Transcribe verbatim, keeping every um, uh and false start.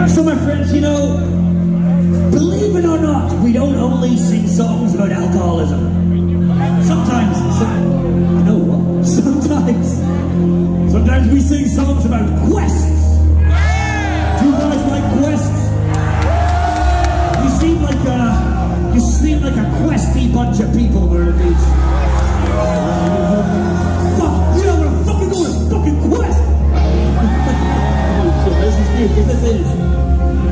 So my friends, you know, believe it or not, we don't only sing songs about alcoholism. Sometimes, some, I know what, sometimes, sometimes we sing songs about quests. Do you guys like quests? You seem like a, you seem like a questy bunch of people, Myrtle Beach. Fuck, you know what I'm fucking going to fucking quest! This is new, this is